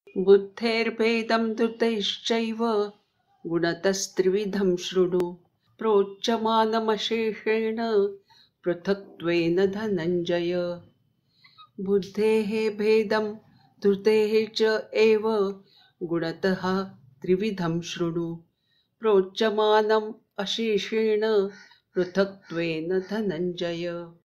बुद्धेर्भेदं धृतैश्चैव गुणतस्त्रिविधं शृणु प्रोच्यमानमशेषेण पृथक्त्वेन धनञ्जय। बुद्धेः भेदं धृतेः च एव गुणतः त्रिविधं शृणु प्रोच्यमानम् अशेषेण पृथक्त्वेन धनञ्जय।